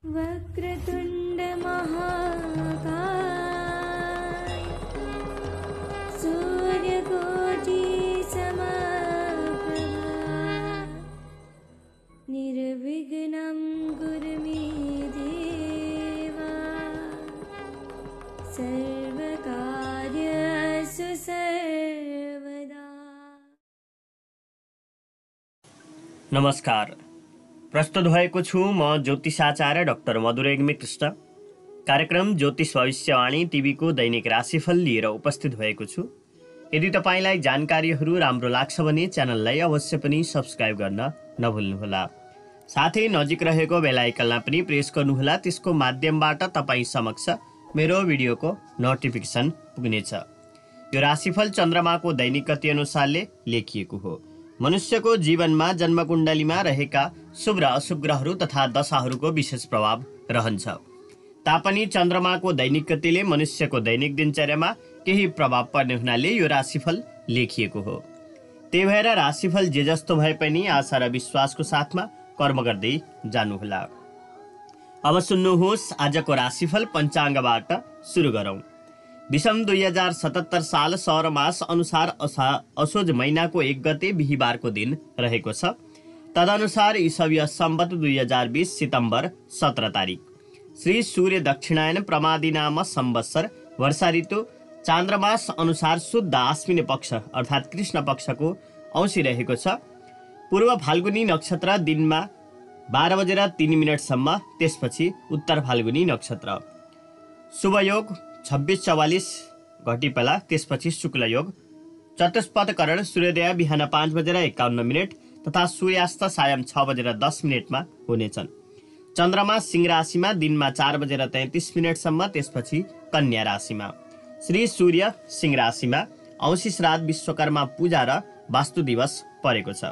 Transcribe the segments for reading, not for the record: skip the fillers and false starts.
वक्रतुण्ड महाकाय सूर्यकोटि समप्रभा निर्विघ्नं कुरु मे देवा सर्वकार्येषु सर्वदा। नमस्कार, प्रस्तुत भएको छु म ज्योतिषाचार्य डाक्टर मधुरेग्मी कृष्ण। कार्यक्रम ज्योतिष भविष्यवाणी टिभीको दैनिक राशिफल लिएर उपस्थित भएको छु। यदि तपाईलाई जानकारीहरू राम्रो लाग्छ भने च्यानललाई अवश्य पनि सब्स्क्राइब गर्न नभुल्नुहोला। साथै नजिक रहेको बेल आइकनलाई पनि प्रेस गर्नुहोला। त्यसको माध्यमबाट तपाईँ समक्ष मेरो भिडियोको नोटिफिकेसन पुग्नेछ। यो राशिफल चन्द्रमाको दैनिक गति अनुसारले लेखिएको हो। मनुष्यको जीवनमा जन्मकुण्डलीमा रहेका शुभ र अशुभ ग्रहहरू तथा दशाहरूको विशेष प्रभाव रहन्छ। तापनि चन्द्रमाको दैनिक गतिले मनुष्यको दैनिक दिनचर्यामा केही प्रभाव पर्ने हुनाले यो राशिफल लेखिएको हो। त्यही भएर राशिफल जे जस्तो भए पनि आशा र विश्वासको साथमा कर्म गर्दै जानुहोला। अब सुन्नुहोस् आजको राशिफल पञ्चाङ्गबाट सुरु गरौँ। विषम 2077 साल सौर मास अनुसार असोज महिनाको 1 गते बिहीबारको दिन रहेको छ। तदनुसार ईसवीय सम्वत 2020 सितम्बर 17 तारिक। श्री सूर्य दक्षिणायन प्रमादी नाम संवत्सर वर्षा ऋतु चान्द्रमास अनुसार शुद्ध आश्विन पक्ष अर्थात् कृष्ण पक्षको औँसी रहेको छ। पूर्व फाल्गुनी नक्षत्र दिनमा 12:03 सम्म, त्यसपछि उत्तर फाल्गुनी नक्षत्र। शुभ योग 26:44 घटिपेला, त्यसपछि शुक्ल योग। चतुष्पदकरण सूर्योदय बिहान 5:51 तथा सूर्यास्त सायं 6:10 हुनेछन्। चन्द्रमा सिंह राशिमा दिनमा 4:33 सम्म, त्यसपछि कन्या राशिमा। श्री सूर्य सिंह राशिमा औँसी श्राद्ध विश्वकर्मा पूजा र वास्तु दिवस परेको छ।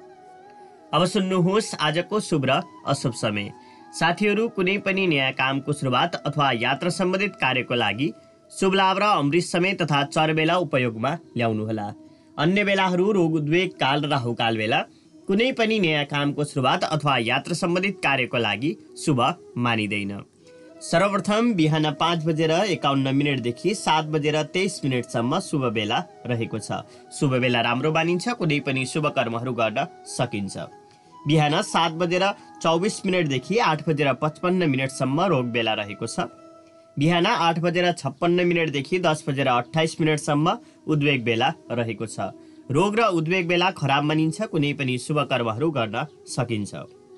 अब सुन्नुहोस् आजको शुभ र अशुभ समय। साथीहरू, कुनै पनि नयाँ कामको सुरुवात अथवा यात्रा सम्बन्धित कार्यको लागि शुभ लाभ र अमृत समय तथा चर बेला उपयोगमा ल्याउनुहोला। अन्य बेलाहरू रोग उद्वेग काल र राहुकाल बेला। कुनै पनि नयाँ कामको सुरुवात अथवा यात्रा सम्बन्धित कार्यको लागि शुभ मानिँदैन। सर्वप्रथम बिहान 5:51 देखि 7:23 सम्म शुभ बेला रहेको छ। शुभ बेला राम्रो मानिन्छ। कुनै पनि शुभ कर्महरू गर्न सकिन्छ। बिहान 7:24 देखि 8:55 सम्म रोग बेला रहेको छ। बिहान 8:56 देखि 10:28 सम्म उद्वेग बेला रहेको छ। रोग र उद्वेग बेला खराब मानिन्छ। कुनै पनि शुभ कर्महरू गर्न सकिन्छ।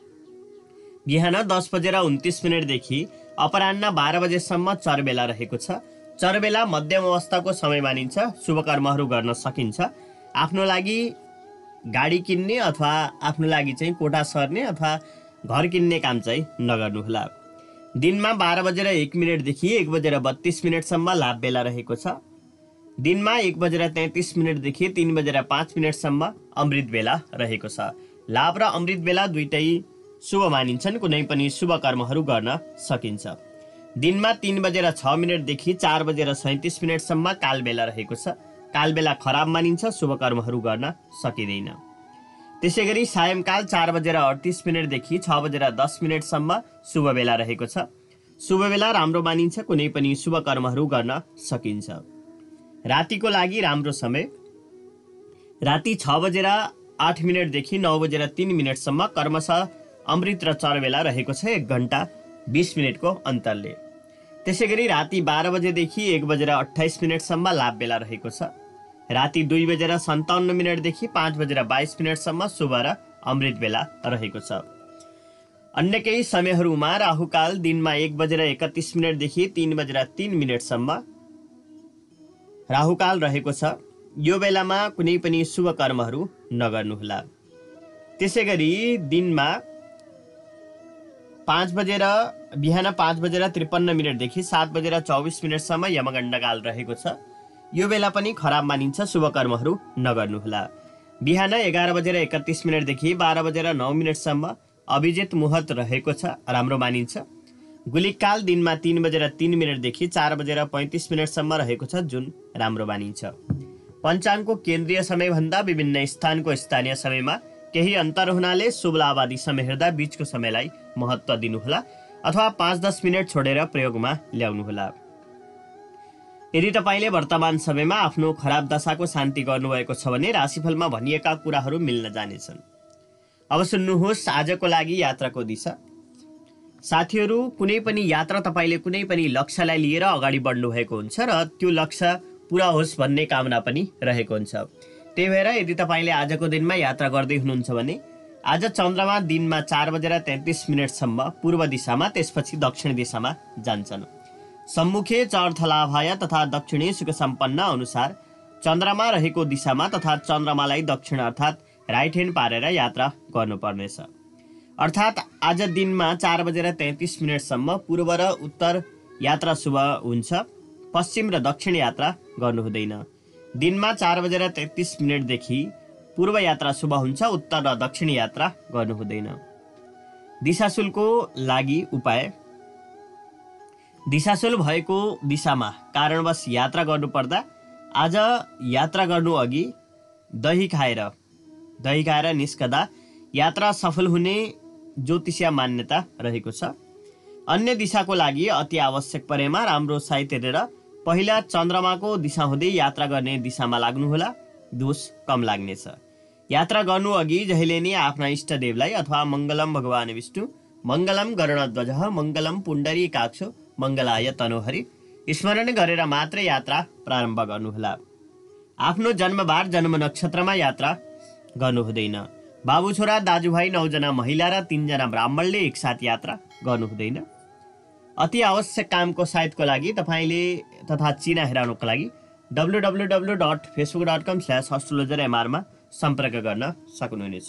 बिहान 10:29 देखि अपराह्न 12 सम्म चर बेला रहेको छ। चर बेला मध्यम अवस्थाको समय मानिन्छ। शुभ कर्महरू गर्न सकिन्छ। आफ्नो लागि गाडी किन्ने अथवा आफ्नो लागि चाहिँ कोठा सर्ने अथवा घर किन्ने काम चाहिँ नगर्नुहोला। दिनमा 12:01 देखि 1:32 सम्म लाभ बेला रहेको छ। दिनमा 1:33 देखि 3:05 सम्म अमृत बेला रहेको छ। लाभ र अमृत बेला दुईटै शुभ मानिन्छन्। कुनै पनि शुभ कर्महरू गर्न सकिन्छ। दिनमा 3:06 देखि 4:37 सम्म काल बेला रहेको छ। काल बेला खराब मानिन्छ। शुभ कर्महरू गर्न सकिँदैन। त्यसै गरी सायंकाल 4:38 देखि 6:10 सम्म शुभ बेला रहेको छ। शुभ बेला राम्रो मानिन्छ। कुनै पनि शुभ कर्महरू गर्न सकिन्छ। रातिको लागि राम्रो समय राति 6:08 देखि 9:03 सम्म क्रमशः अमृत र चर बेला रहेको छ। 1 घण्टा 20 मिनटको अन्तरले। त्यसै गरी राति 12 देखि 1:28 सम्म लाभ बेला रहेको छ। राति 2:57 देखि 5:22 सम्म शुभ र अमृत बेला रहेको छ। अन्य केही समयहरूमा राहुकाल दिनमा 1:31 देखि 3:03 सम्म राहुकाल रहेको छ। यो बेलामा कुनै पनि शुभ कर्महरू नगर्नुहोला। त्यसै गरी दिनमा बिहान 5:53 देखि 7:24 सम्म यमगण्डकाल रहेको छ। यो बेला पनि खराब मानिन्छ। शुभ कर्महरू नगर्नुहोला। बिहान 11:31 देखि 12:09 सम्म अभिजित मुहूर्त रहेको छ। राम्रो मानिन्छ। गुलिकाल दिनमा 3:03 देखि 4:35 सम्म रहेको छ, जुन राम्रो मानिन्छ। पञ्चाङ्गको केन्द्रीय समयभन्दा विभिन्न स्थानको स्थानीय समयमा केही अन्तर हुनाले शुभ लाभ आदि समय हेर्दा बीचको समयलाई महत्त्व दिनुहोला। अथवा 5-10 मिनट छोडेर प्रयोगमा ल्याउनुहोला। यदि तपाईँले वर्तमान समयमा आफ्नो खराब दशाको शान्ति गर्नुभएको छ भने राशिफलमा भनिएका कुराहरू मिल्न जानेछन्। अब सुन्नुहोस् आजको लागि यात्राको दिशा। साथीहरू, कुनै पनि यात्रा तपाईँले कुनै पनि लक्ष्यलाई लिएर अगाडि बढ्नुभएको हुन्छ र त्यो लक्ष्य पुरा होस् भन्ने कामना पनि रहेको हुन्छ। त्यही भएर यदि तपाईँले आजको दिनमा यात्रा गर्दै हुनुहुन्छ भने आज चन्द्रमा दिनमा 4:33 पूर्व दिशामा त्यसपछि दक्षिण दिशामा जान्छन्। सम्मुखे चर्थलाभाय तथा दक्षिणे सुख सम्पन्न अनुसार चन्द्रमा रहेको दिशामा तथा चन्द्रमालाई दक्षिण अर्थात् राइट ह्यान्ड पारेर यात्रा गर्नुपर्नेछ। अर्थात् आज दिनमा 4:33 पूर्व र उत्तर यात्रा शुभ हुन्छ। पश्चिम र दक्षिण यात्रा गर्नु हुँदैन। दिनमा 4:33 देखि पूर्व यात्रा शुभ हुन्छ। उत्तर र दक्षिण यात्रा गर्नु हुँदैन। दिशाशूलको लागि उपाय। दिशाशूल भएको दिशामा कारणवश यात्रा गर्नुपर्दा आज यात्रा गर्नु अघि दही खाएर निस्कदा यात्रा सफल हुने ज्योतिषीय मान्यता रहेको छ। अन्य दिशाको लागि अति आवश्यक परेमा राम्रो साइत हेरेर पहिला चन्द्रमाको दिशा हुँदै यात्रा गर्ने दिशामा लाग्नुहोला, दोष कम लाग्नेछ। यात्रा गर्नु अघि जहिले नै आफ्ना इष्टदेवलाई अथवा मङ्गलम भगवान विष्णु, मङ्गलम गरुडध्वजः, मङ्गलम पुण्डरीकाक्षो, मङ्गलाय तनोहरि स्मरण गरेर मात्र यात्रा प्रारम्भ गर्नुहोला। आफ्नो जन्मबार जन्म नक्षत्रमा यात्रा गर्नु हुँदैन। बाबु छोरा दाजुभाइ 9 जना महिला र 3 जना ब्राह्मणले एकसाथ यात्रा गर्नु हुँदैन। अति आवश्यक कामको साइतको लागि तपाईँले तथा चिना हेराउनको लागि www.facebook.com/astrologermr मा सम्पर्क गर्न सक्नुहुनेछ।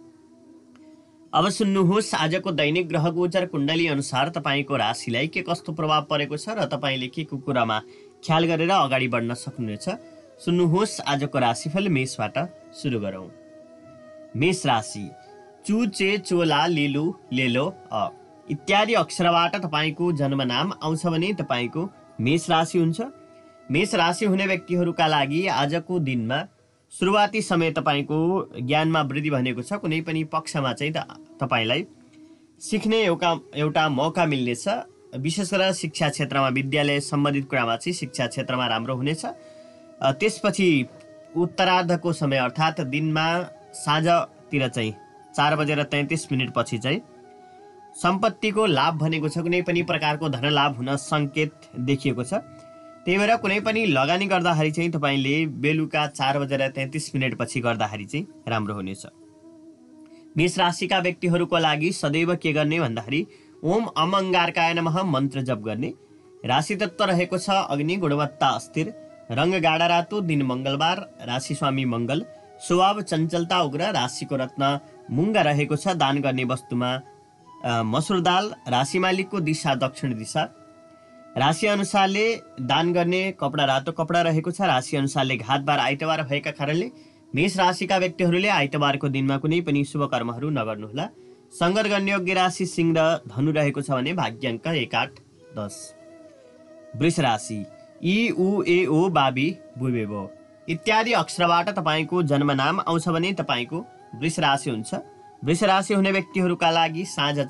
अब सुन्नुहोस् आजको दैनिक ग्रह गोचर कुण्डली अनुसार तपाईँको राशिलाई के कस्तो प्रभाव परेको छ र तपाईँले के कुरामा ख्याल गरेर अगाडि बढ्न सक्नुहुनेछ। सुन्नुहोस् आजको राशिफल मेषबाट सुरु गरौँ। मेष राशि। चु, चे, चोला, लेलु, लेलो, अ इत्यादि अक्षरबाट तपाईँको जन्मनाम आउँछ भने तपाईँको मेष राशि हुन्छ। मेष राशि हुने व्यक्तिहरूका लागि आजको दिनमा सुरुवाती समय तपाईँको ज्ञानमा वृद्धि भनेको छ। कुनै पनि पक्षमा चाहिँ तपाईँलाई सिक्ने एउटा मौका मिल्नेछ। विशेष गरेर शिक्षा क्षेत्रमा, विद्यालय सम्बन्धित कुरामा चाहिँ शिक्षा क्षेत्रमा राम्रो हुनेछ। त्यसपछि उत्तरार्धको समय अर्थात् दिनमा साँझतिर चाहिँ 4:33 पछि चाहिँ सम्पत्तिको लाभ भनेको छ। कुनै पनि प्रकारको धन लाभ हुन सङ्केत देखिएको छ। त्यही भएर कुनै पनि लगानी गर्दाखेरि चाहिँ तपाईँले बेलुका 4:33 पछि गर्दाखेरि चाहिँ राम्रो हुनेछ। मेष राशिका व्यक्तिहरूको लागि सदैव के गर्ने भन्दाखेरि ओम अमङ्गारकाय नमः मन्त्र जप गर्ने। राशि तत्व रहेको छ अग्नि, गुणवत्ता अस्थिर, रङ गाढा रातो, दिन मङ्गलबार, राशि स्वामी मङ्गल, स्वभाव चञ्चलता उग्र, राशिको रत्न मुङ्गा रहेको छ। दान गर्ने वस्तुमा मसुर दाल, राशि मालिकको दिशा दक्षिण दिशा, राशि अनुसारले दान गर्ने कपडा रातो कपडा रहेको छ। राशि अनुसारले घातबार आइतबार भएका कारणले मेष राशिका व्यक्तिहरूले आइतबारको दिनमा कुनै पनि शुभ कर्महरू नगर्नुहोला। सङ्गत गर्ने योग्य राशि सिंह र धनु रहेको छ भने भाग्याङ्क 1, 8, 10। वृष राशि। इ, उ, ए, ओ, बाबी, बुबे, बो इत्यादि अक्षरबाट तपाईँको जन्मनाम आउँछ भने तपाईँको वृष राशि हुन्छ। वृष राशि हुने व्यक्तिहरूका लागि साँझ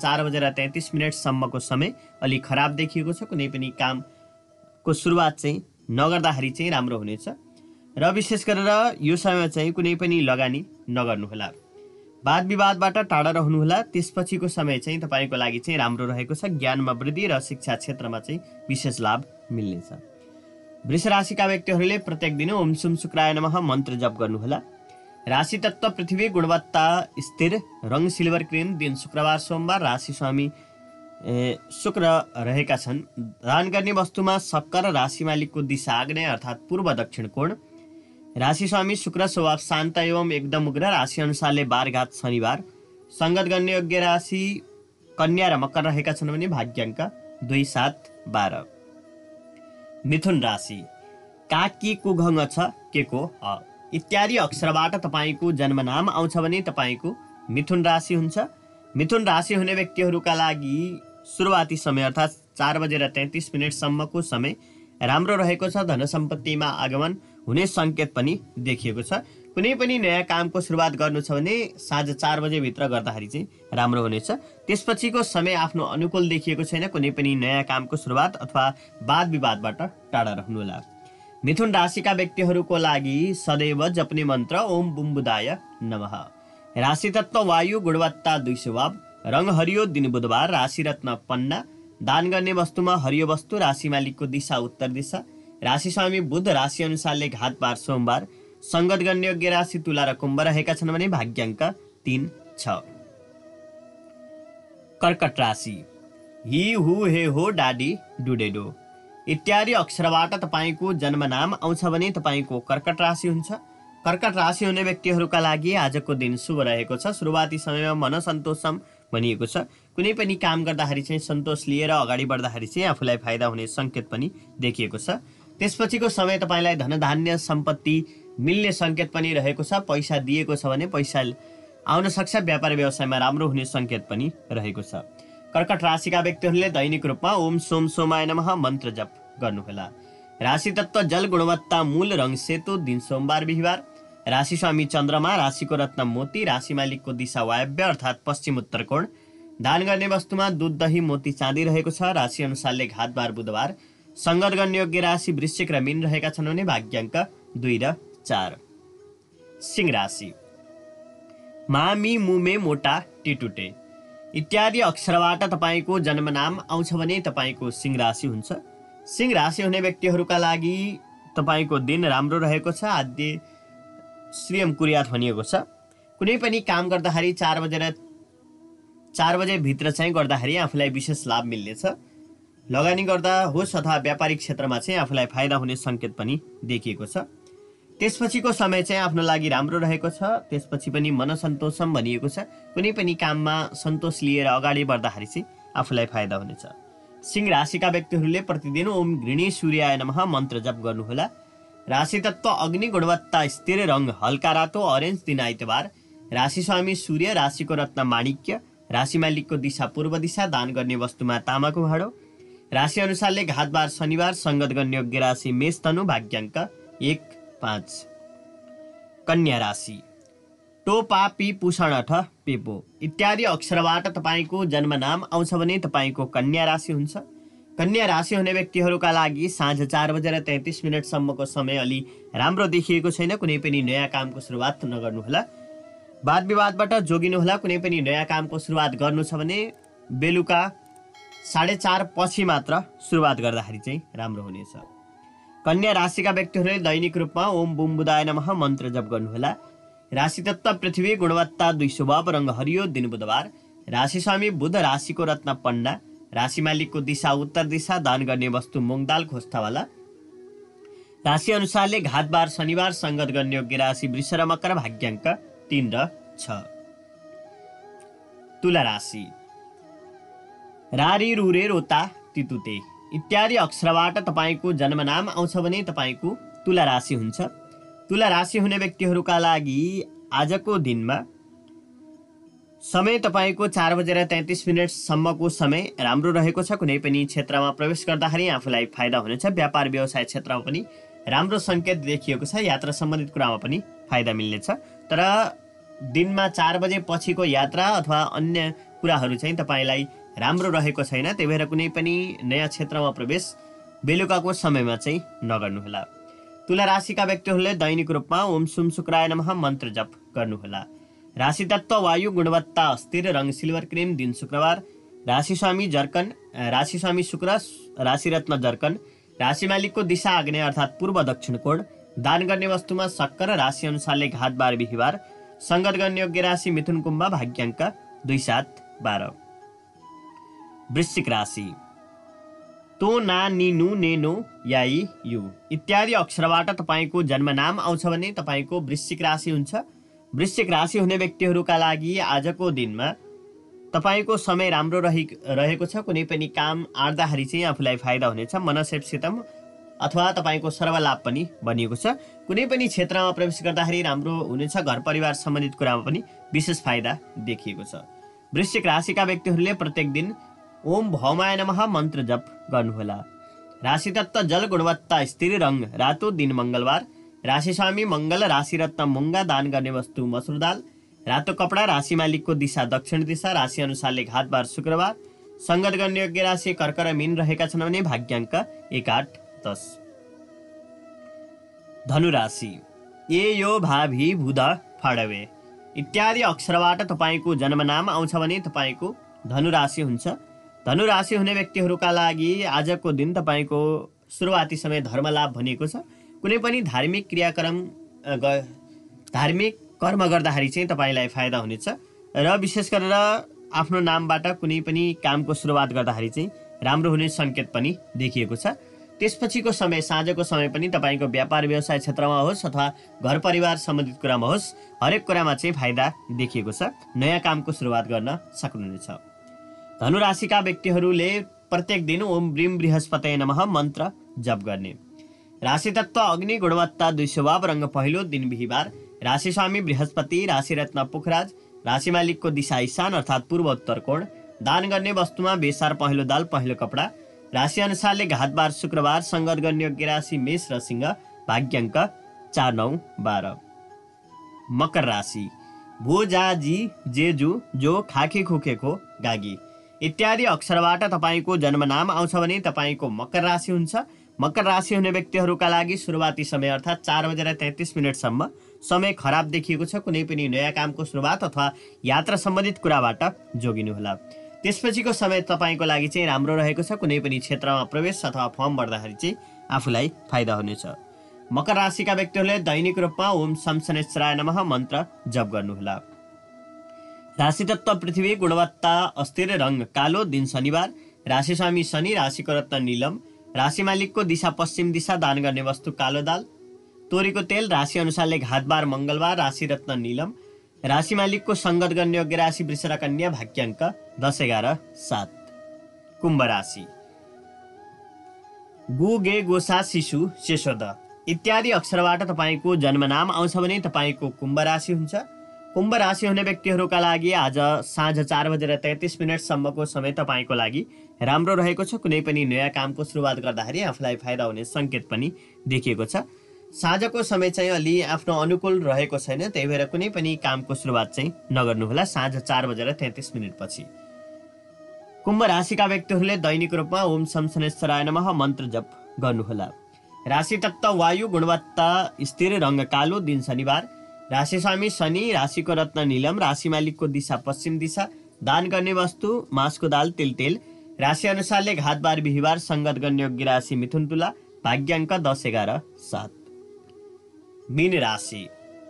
4:33 समय अलि खराब देखिएको छ। कुनै पनि कामको सुरुवात चाहिँ नगर्दाखेरि चाहिँ राम्रो हुनेछ र विशेष गरेर यो समयमा चाहिँ कुनै पनि लगानी नगर्नुहोला। वाद विवादबाट टाढा रहनुहोला। त्यसपछिको समय चाहिँ तपाईँको लागि चाहिँ राम्रो रहेको छ। ज्ञानमा वृद्धि र शिक्षा क्षेत्रमा चाहिँ विशेष लाभ मिल्नेछ। वृष राशिका व्यक्तिहरूले प्रत्येक दिन ओम सुम शुक्राय नमः मन्त्र जप गर्नुहोला। राशि तत्व पृथ्वी, गुणवत्ता स्थिर, रङ सिल्भर क्रिम, दिन शुक्रबार सोमबार, राशि स्वामी शुक्र रहेका छन्। दान गर्ने वस्तुमा शक्कर, राशि मालिकको दिशा आग्नेय अर्थात् पूर्व दक्षिण कोण, राशि स्वामी शुक्र, स्वभाव शान्त एवं एकदम उग्र, राशि अनुसारले बारघात शनिबार। सङ्गत गर्ने योग्य राशि कन्या र मकर रहेका छन् भने भाग्याङ्क 2, 7, 12। मिथुन राशि। काकी कुघङ छ के को ह इत्यादि अक्षरबाट तपाईँको जन्मनाम आउँछ भने तपाईँको मिथुन राशि हुन्छ। मिथुन राशि हुने व्यक्तिहरूका लागि सुरुवाती समय अर्थात् 4:33 समय राम्रो रहेको छ। धन सम्पत्तिमा आगमन हुने सङ्केत पनि देखिएको छ। कुनै पनि नयाँ कामको सुरुवात गर्नु छ भने साँझ 4 बजेभित्र गर्दाखेरि चाहिँ राम्रो हुनेछ। त्यसपछिको समय आफ्नो अनुकूल देखिएको छैन। कुनै पनि नयाँ कामको सुरुवात अथवा वाद विवादबाट टाढा रहनुहोला। मिथुन राशिका व्यक्तिहरूको लागि सदैव जप्ने मन्त्र ओम बुम्बुदाय नमः। राशि तत्व वायु, गुणवत्ता 2 स्वभाव, रङ हरियो, दिन बुधबार, राशि रत्न पन्ना, दान गर्ने वस्तुमा हरियो वस्तु, राशि मालिकको दिशा उत्तर दिशा, राशि स्वामी बुध, राशि अनुसारले घातबार सोमबार, संगत गर्ने योग्य राशि तुला र कुम्भ रहेका छन् भने भाग्याङ्क 3, 6। कर्कट राशि हि हु हे हो डाडी डुडेडो इत्यादि अक्षरबाट तपाईको जन्मनाम आउँछ भने तपाईको कर्कट राशि हुन्छ। कर्कट राशि हुने व्यक्तिहरूका लागि आजको दिन शुभ रहेको छ। सुरुवाती समयमा मन सन्तोषम भनिएको छ। कुनै पनि काम गर्दाखेरि चाहिँ सन्तोष लिएर अगाडि बढ्दाखेरि चाहिँ आफूलाई फाइदा हुने सङ्केत पनि देखिएको छ। त्यसपछिको समय तपाईँलाई धनधान्य सम्पत्ति मिल्ने सङ्केत पनि रहेको छ। पैसा दिएको छ भने पैसा आउन सक्छ। व्यापार व्यवसायमा राम्रो हुने सङ्केत पनि रहेको छ। कर्कट राशिका व्यक्तिहरूले दैनिक रूपमा ओम सोम सोमाय नमः मन्त्र जप गर्नुहोला। राशि तत्व जल, गुणवत्ता मूल, रङ सेतो, दिन सोमबार बिहिबार, राशि स्वामी चन्द्रमा, राशिको रत्न मोती, राशि मालिकको दिशा वायव्य अर्थात् पश्चिम उत्तर कोण, दान गर्ने वस्तुमा दूध दही मोती चाँदी रहेको छ। राशि अनुसारले घातबार बुधबार, संगत गर्ने योग्य राशि वृश्चिक र मीन रहेका छन् भने भाग्याङ्क 2 र 4। सिंह राशि मामी मुमे मोटा टिटुटे इत्यादि अक्षरबाट तपाईको जन्मनाम आउँछ भने तपाईको सिंह राशि हुन्छ। सिंह राशि हुने व्यक्तिहरूका लागि तपाईको दिन राम्रो रहेको छ। आद्य श्रीयम कुर्यात भनिएको छ। कुनै पनि काम गर्दाखेरि 4 बजे भित्र चाहिँ गर्दाखेरि आफूलाई विशेष लाभ मिल्नेछ। लगानी गर्दा होस् अथवा व्यापारिक क्षेत्रमा चाहिँ आफूलाई फाइदा हुने सङ्केत पनि देखिएको छ। त्यसपछिको समय चाहिँ आफ्नो लागि राम्रो रहेको छ। त्यसपछि पनि मन सन्तोषम भनिएको छ। कुनै पनि काममा सन्तोष लिएर अगाडि बढ्दाखेरि चाहिँ आफूलाई फाइदा हुनेछ। सिंह राशिका व्यक्तिहरूले प्रतिदिन ओम घृणी सूर्याय नमः मन्त्र जप गर्नुहोला। राशि तत्व अग्नि, गुणवत्ता स्थिर, रङ हल्का रातो, अरेन्ज, दिन आइतबार, राशि स्वामी सूर्य, राशिको रत्न माणिक्य, राशि मालिकको दिशा पूर्व दिशा, दान गर्ने वस्तुमा तामाको भाँडो, राशि अनुसारले घातबार शनिबार, संगत गर्ने योग्य राशि मेष तनु, भाग्याङ्क 1, 5। कन्या राशि टो पा पी पुषण अठ पेपो इत्यादि अक्षरबाट तपाईको जन्मनाम आउँछ भने तपाईको कन्या राशि हुन्छ। कन्या राशि हुने व्यक्तिहरूका लागि साँझ 4 बजेर 33 मिनटसम्मको समय अलि राम्रो देखिएको छैन। कुनै पनि नयाँ कामको सुरुवात नगर्नुहोला। वाद विवादबाट जोगिनुहोला। कुनै पनि नयाँ कामको सुरुवात गर्नु छ भने बेलुका 4:30 पछि मात्र सुरुवात गर्दाखेरि चाहिँ राम्रो हुनेछ। कन्या राशिका व्यक्तिहरूले दैनिक रूपमा ओम बुम्बुदाय नमः मन्त्र जप गर्नुहोला। राशि तत्व पृथ्वी, गुणवत्ता 2 स्वभाव, रङ हरियो, दिन बुधबार, राशि स्वामी बुध, राशिको रत्न पन्ना, राशि मालिकको दिशा उत्तर दिशा, दान गर्ने वस्तु मुङ दाल खोस्टावाला, राशि अनुसारले घातबार शनिबार, संगत गर्ने योग्य राशि वृष र मकर, भाग्याङ्क 3 र 6। तुला राशि रारी रुरे रोता तितुते इत्यादि अक्षरबाट तपाईको जन्मनाम आउँछ भने तपाईको तुला राशि हुन्छ। तुला राशि हुने व्यक्तिहरूका लागि आजको दिनमा समय तपाईको 4 बजेर 33 मिनटसम्मको समय राम्रो रहेको छ। कुनै पनि क्षेत्रमा प्रवेश गर्दाखेरि आफूलाई फाइदा हुनेछ। व्यापार व्यवसाय क्षेत्रमा पनि राम्रो सङ्केत देखिएको छ। यात्रा सम्बन्धित कुरामा पनि फाइदा मिल्नेछ। तर दिनमा 4 बजे पछिको यात्रा अथवा अन्य कुराहरू चाहिँ तपाईँलाई राम्रो रहेको छैन। त्यही भएर कुनै पनि नयाँ क्षेत्रमा प्रवेश बेलुकाको समयमा चाहिँ नगर्नुहोला। तुला राशिका व्यक्तिहरूले दैनिक रूपमा ओम सुम शुक्राय नमः मन्त्र जप गर्नुहोला। राशि तत्व वायु, गुणवत्ता स्थिर, रङ सिल्भर क्रिम, दिन शुक्रबार, राशि स्वामी जर्कन, राशि स्वामी शुक्र, राशि रत्न जर्कन, राशि मालिकको दिशा आग्नेय अर्थात् पूर्व दक्षिण कोण, दान गर्ने वस्तुमा शक्कर, राशि अनुसारले घातबार बिहिबार, संगत गर्ने योग्य राशि मिथुन कुम्भ, भाग्याङ्क 2, 7, 12। वृश्चिक राशि तो ना निनु नेनो याई यु इत्यादि अक्षरबाट तपाईको जन्मनाम आउँछ भने तपाईको वृश्चिक राशि हुन्छ। वृश्चिक राशि हुने व्यक्तिहरूका लागि आजको दिनमा तपाईको समय राम्रो रहेको छ। कुनै पनि काम आड्दाखेरि चाहिँ आफूलाई फाइदा हुनेछ। मनसेप्सितम अथवा तपाईको सर्वलाभ पनि बनिएको छ। कुनै पनि क्षेत्रमा प्रवेश गर्दाखेरि राम्रो हुनेछ। घर परिवार सम्बन्धित कुरामा पनि विशेष फाइदा देखिएको छ। वृश्चिक राशिका व्यक्तिहरूले प्रत्येक दिन ओम भौमाय नमः मन्त्र जप गर्नुहोला। राशि तत्व जल, गुणवत्ता स्थिर, रङ रातो, दिन मङ्गलबार, राशि स्वामी मङ्गल, राशि रत्न मुङ्गा, दान गर्ने वस्तु मसुर दाल, रातो कपडा, राशि मालिकको दिशा दक्षिण दिशा, राशि अनुसारले घातबार शुक्रबार, सङ्गत गर्ने योग्य राशि कर्क र मीन रहेका छन् भने भाग्याङ्क 1, 8, 10। धनुराशि ए यो भाभी बुध फडवे इत्यादि अक्षरबाट तपाईँको जन्मनाम आउँछ भने तपाईँको धनुराशि हुन्छ। धनुराशि हुने व्यक्तिहरूका लागि आजको दिन तपाईँको सुरुवाती समय धर्मलाभ भनिएको छ। कुनै पनि धार्मिक कर्म गर्दाखेरि चाहिँ तपाईँलाई फाइदा हुनेछ र विशेष गरेर आफ्नो नामबाट कुनै पनि कामको सुरुवात गर्दाखेरि चाहिँ राम्रो हुने सङ्केत पनि देखिएको छ। त्यसपछिको समय साँझको समय पनि तपाईँको व्यापार व्यवसाय क्षेत्रमा होस् अथवा घर परिवार सम्बन्धित कुरामा होस्, हरेक कुरामा चाहिँ फाइदा देखिएको छ। नयाँ कामको सुरुवात गर्न सक्नुहुनेछ। धनुराशिका व्यक्तिहरूले प्रत्येक दिन ओम ब्रीम बृहस्पतये नमः मन्त्र जप गर्ने। राशि तत्व अग्नि, गुणवत्ता 2 स्वभाव, रंग पहिलो, दिन बिहिबार, राशि स्वामी बृहस्पति, राशि रत्न पुखराज, राशि मालिकको दिशा ईशान अर्थात् पूर्व उत्तर कोण, दान गर्ने वस्तुमा बेसार पहेँलो दाल पहेँलो कपडा, राशि अनुसारले घातबार शुक्रबार, सङ्गत गर्ने योग्य राशि मेष र सिंह, भाग्याङ्क 4, 9, 12। मकर राशि भो जा जी जेजु जो खाखे खुखेको गागी इत्यादि अक्षरबाट तपाईँको जन्मनाम आउँछ भने तपाईँको मकर राशि हुन्छ। मकर राशि हुने व्यक्तिहरूका लागि सुरुवाती समय अर्थात् 4:33 समय खराब देखिएको छ। कुनै पनि नयाँ कामको सुरुवात अथवा यात्रा सम्बन्धित कुराबाट जोगिनुहोला। त्यसपछिको समय तपाईँको लागि चाहिँ राम्रो रहेको छ। कुनै पनि क्षेत्रमा प्रवेश अथवा फर्म भर्दाखेरि चाहिँ आफूलाई फाइदा हुनेछ। मकर राशिका व्यक्तिहरूले दैनिक रूपमा ओम शमशनेश्वराय नमः मन्त्र जप गर्नुहोला। राशि तत्व पृथ्वी, गुणवत्ता अस्थिर, रंग कालो, दिन शनिबार, राशि स्वामी शनि, राशिको रत्न नीलम, राशि मालिकको दिशा पश्चिम दिशा, दान गर्ने वस्तु कालो दाल, तोरीको तेल, राशि अनुसारले घातबार मङ्गलबार, राशि रत्न नीलम, राशि मालिकको सङ्गत गर्ने योग्य राशि वृष र कन्या, भाग्याङ्क 10, 11, 7। कुम्भ राशि गु गे गोसा शिशु शेषोद इत्यादि अक्षरबाट तपाईँको जन्मनाम आउँछ भने तपाईँको कुम्भ राशि हुन्छ। कुम्भ राशि हुने व्यक्तिहरूका लागि आज साँझ 4:33 समय तपाईँको लागि राम्रो रहेको छ। कुनै पनि नयाँ कामको सुरुवात गर्दाखेरि आफूलाई फाइदा हुने सङ्केत पनि देखिएको छ। साँझको समय चाहिँ अलि आफ्नो अनुकूल रहेको छैन, त्यही भएर कुनै पनि कामको सुरुवात चाहिँ नगर्नुहोला साँझ 4:33 पछि। कुम्भ राशिका व्यक्तिहरूले दैनिक रूपमा ओम शमशनेश्वराय नमः मन्त्र जप गर्नुहोला। राशि तत्व वायु, गुणवत्ता स्थिर, रंग कालो, दिन शनिबार, राशि स्वामी शनि, राशिको रत्न नीलम, राशि मालिकको दिशा पश्चिम दिशा, दान गर्ने वस्तु मासको दाल तेल, राशि अनुसारले घातबार बिहिबार, सङ्गत गर्ने योग्य राशि मिथुन तुला, भाग्याङ्क 10, 11, 7। मीन राशि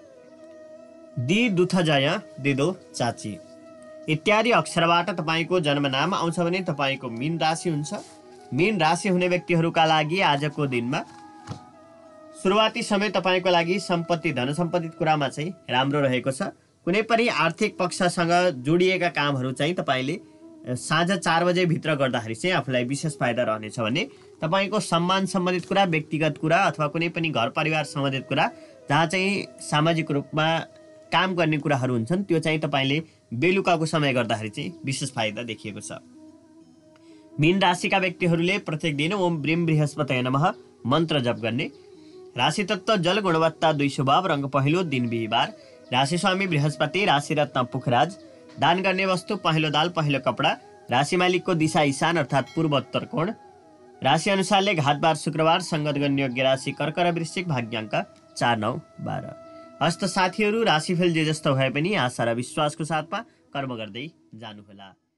दी दुथ जय दिदो चाची इत्यादि अक्षरबाट तपाईँको जन्मनाम आउँछ भने तपाईँको मीन राशि हुन्छ। मीन राशि हुने व्यक्तिहरूका लागि आजको दिनमा सुरुवाती समय तपाईँको लागि सम्पत्ति धन सम्पत्ति कुरामा चाहिँ राम्रो रहेको छ। कुनै पनि आर्थिक पक्षसँग जोडिएका कामहरू चाहिँ तपाईँले साँझ 4 बजेभित्र गर्दाखेरि चाहिँ आफूलाई विशेष फाइदा रहनेछ भने तपाईँको सम्मान सम्बन्धित कुरा, व्यक्तिगत कुरा अथवा कुनै पनि घर परिवार सम्बन्धित कुरा जहाँ चाहिँ सामाजिक रूपमा काम गर्ने कुराहरू हुन्छन् त्यो चाहिँ तपाईँले बेलुकाको समय गर्दाखेरि चाहिँ विशेष फाइदा देखिएको छ। मीन राशिका व्यक्तिहरूले प्रत्येक दिन ओम ब्रीम बृहस्पतये नमः मन्त्र जप गर्ने। राशि तत्व जल, गुणवत्ता 2 स्वभाव, रंग पहिलो, दिन बिहिबार, राशि स्वामी बृहस्पति, राशि रत्न पुखराज, दान गर्ने वस्तु पहेँलो दाल पहेँलो कपडा, राशि मालिकको दिशा ईशान अर्थात् पूर्व उत्तर कोण, राशि अनुसारले घातबार शुक्रबार, सङ्गत गर्ने योग्य राशि कर्क र वृश्चिक, भाग्याङ्क 4, 9, 12। हस्त साथीहरू राशिफल जे जस्तो भए पनि आशा र विश्वासको साथमा कर्म गर्दै जानुहोला।